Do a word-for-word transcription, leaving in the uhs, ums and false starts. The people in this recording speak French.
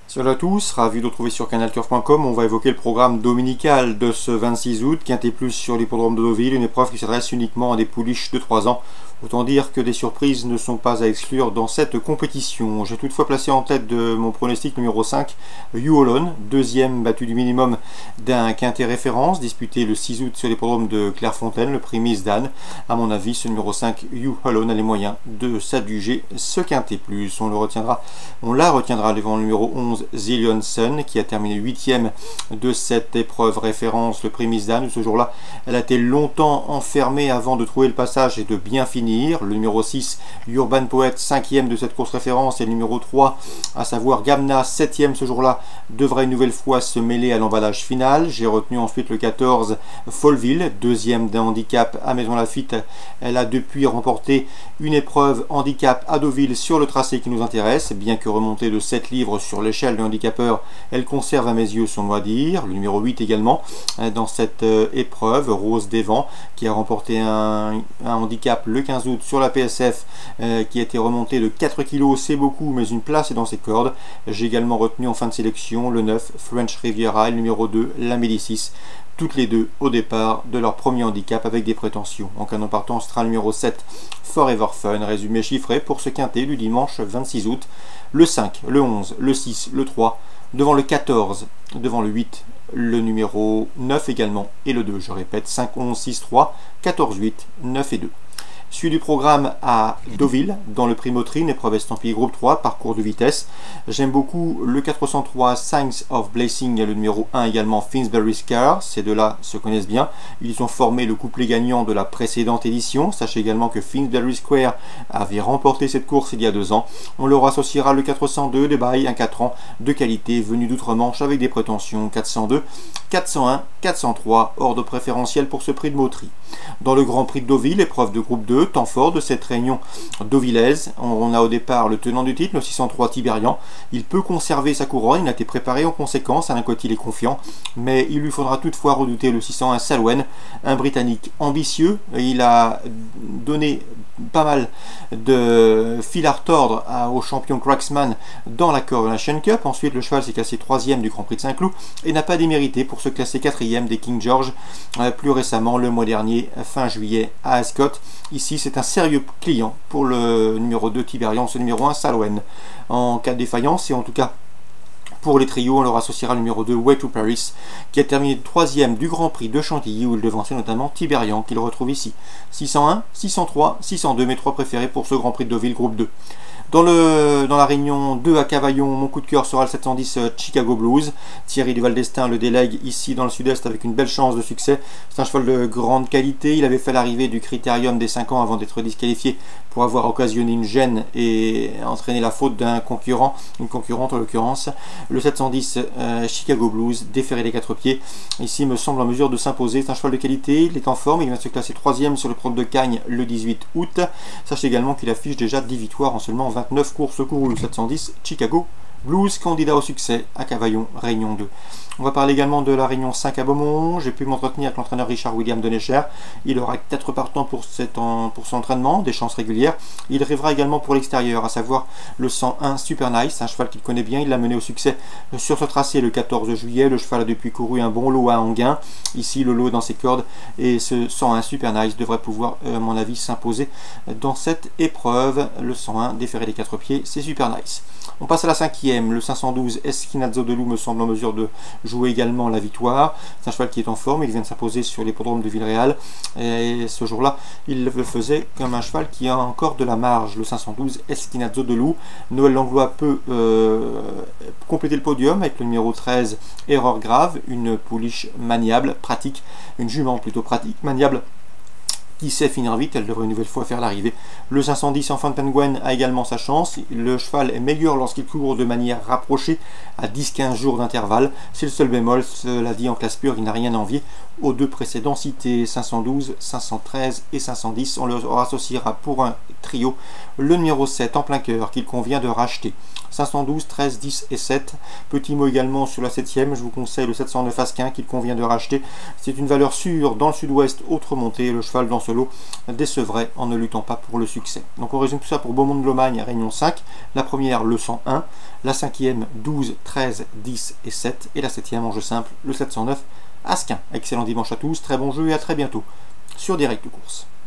Salut à tous, ravi de vous retrouver sur canal turf point com. On va évoquer le programme dominical de ce vingt-six août, Quintet Plus sur l'hippodrome de Deauville, une épreuve qui s'adresse uniquement à des pouliches de trois ans. Autant dire que des surprises ne sont pas à exclure dans cette compétition. J'ai toutefois placé en tête de mon pronostic numéro cinq, You Alone, deuxième battu du minimum d'un quintet référence, disputé le six août sur l'hippodrome de Clairefontaine, le prix Miss Dan. À mon avis, ce numéro cinq, You Alone, a les moyens de s'adjuger ce quintet plus. On le retiendra, on la retiendra devant le numéro onze, Zillion Sun, qui a terminé huitième de cette épreuve référence, le prix Miss Dan. Ce jour-là, elle a été longtemps enfermée avant de trouver le passage et de bien finir. Le numéro six, Urban Poet, cinquième de cette course référence, et le numéro trois, à savoir Gamna, septième ce jour-là, devrait une nouvelle fois se mêler à l'emballage final. J'ai retenu ensuite le quatorze, Folleville, deuxième d'un handicap à Maison Lafitte. Elle a depuis remporté une épreuve handicap à Deauville sur le tracé qui nous intéresse. Bien que remontée de sept livres sur l'échelle de handicapeur, elle conserve à mes yeux son mot à dire. Le numéro huit également dans cette épreuve, Rose des Vents, qui a remporté un, un handicap le quinze août sur la P S F, euh, qui a été remonté de quatre kilos, c'est beaucoup, mais une place est dans ses cordes. J'ai également retenu en fin de sélection le neuf, French Riviera, et le numéro deux, la Médicis, toutes les deux au départ de leur premier handicap avec des prétentions. En cas de partance sera le numéro sept, Forever Fun, résumé chiffré pour ce quintet du dimanche vingt-six août. Le cinq, le onze, le six, le trois, devant le quatorze, devant le huit, le numéro neuf également, et le deux, je répète, cinq, onze, six, trois, quatorze, huit, neuf et deux. Suite du programme à Deauville, dans le prix Motrine, épreuve estampillée groupe trois, parcours de vitesse. J'aime beaucoup le quatre cent trois, Signs of Blessing, et le numéro un également, Finsbury Scar. Ces deux-là se connaissent bien. Ils ont formé le couplet gagnant de la précédente édition. Sachez également que Finsbury Square avait remporté cette course il y a deux ans. On leur associera le quatre cent deux, de bail, un quatre ans de qualité, venu d'outre-Manche avec des prétentions quatre cent deux, quatre cent un, quatre cent trois, ordre préférentiel pour ce prix de Motrine. Dans le Grand Prix de Deauville, épreuve de groupe deux, temps fort de cette réunion deauvillaise. On a au départ le tenant du titre, le six cent trois Tiberian. Il peut conserver sa couronne, il a été préparé en conséquence. Alain Coty, il est confiant, mais il lui faudra toutefois redouter le six cent un Salwen, un Britannique ambitieux. Il a donné pas mal de fil à retordre au champion Cracksman dans la Coronation Cup. Ensuite, le cheval s'est classé troisième du Grand Prix de Saint-Cloud et n'a pas démérité pour se classer quatrième des King George euh, plus récemment le mois dernier, fin juillet, à Ascot. Ici, c'est un sérieux client pour le numéro deux Tiberian, ce numéro un Salwen. En cas de défaillance, et en tout cas pour les trios, on leur associera le numéro deux, Way to Paris, qui a terminé troisième du Grand Prix de Chantilly, où il devançait notamment Tiberian, qu'il retrouve ici. six cent un, six cent trois, six cent deux, mes trois préférés pour ce Grand Prix de Deauville, groupe deux. Dans, le, dans la réunion deux à Cavaillon, mon coup de cœur sera le sept cent dix euh, Chicago Blues. Thierry Duval d'Estaing le délègue ici dans le sud-est avec une belle chance de succès. C'est un cheval de grande qualité. Il avait fait l'arrivée du critérium des cinq ans avant d'être disqualifié pour avoir occasionné une gêne et entraîné la faute d'un concurrent, une concurrente en l'occurrence. Le sept cent dix euh, Chicago Blues, déféré des quatre pieds, ici me semble en mesure de s'imposer. C'est un cheval de qualité, il est en forme, il va se classer troisième sur le prône de Cagnes le dix-huit août. Sachez également qu'il affiche déjà dix victoires en seulement vingt-neuf courses courues. Le sept cent dix Chicago Blues, candidat au succès à Cavaillon, Réunion deux. On va parler également de la Réunion cinq à Beaumont. J'ai pu m'entretenir avec l'entraîneur Richard William de Necher. Il aura quatre partants pour, cet en, pour son entraînement, des chances régulières. Il rêvera également pour l'extérieur, à savoir le cent un Super Nice, un cheval qu'il connaît bien. Il l'a mené au succès sur ce tracé le quatorze juillet. Le cheval a depuis couru un bon lot à Anguin. Ici, le lot est dans ses cordes. Et ce cent un Super Nice devrait pouvoir, à mon avis, s'imposer dans cette épreuve. Le cent un, déféré des quatre pieds, c'est Super Nice. On passe à la cinquième. Le cinq cent douze Esquinazzo de Loup me semble en mesure de jouer également la victoire. C'est un cheval qui est en forme, il vient de s'imposer sur l'hippodrome de Villeréal, et ce jour-là il le faisait comme un cheval qui a encore de la marge. Le cinq cent douze Esquinazzo de Loup. Noël Langlois peut euh, compléter le podium avec le numéro treize Erreur Grave, une pouliche maniable, pratique, une jument plutôt pratique, maniable, qui sait finir vite. Elle devrait une nouvelle fois faire l'arrivée. Le cinq cent dix Enfant de Penguin a également sa chance. Le cheval est meilleur lorsqu'il court de manière rapprochée à dix à quinze jours d'intervalle. C'est le seul bémol, cela dit, en classe pure, il n'a rien à envier aux deux précédents cités, cinq cent douze, cinq cent treize et cinq cent dix. On leur associera pour un trio le numéro sept en plein cœur qu'il convient de racheter. cinq cent douze, treize, dix et sept. Petit mot également sur la septième, je vous conseille le sept cent neuf Asquin qu'il convient de racheter. C'est une valeur sûre dans le sud-ouest, autre montée. Le cheval dans ce Lancelot décevrait en ne luttant pas pour le succès. Donc on résume tout ça pour Beaumont de Lomagne, Réunion cinq. La première, le cent un. La cinquième, douze, treize, dix et sept. Et la septième, en jeu simple, le sept cent neuf, Asquin. Excellent dimanche à tous, très bon jeu et à très bientôt sur Direct de Course.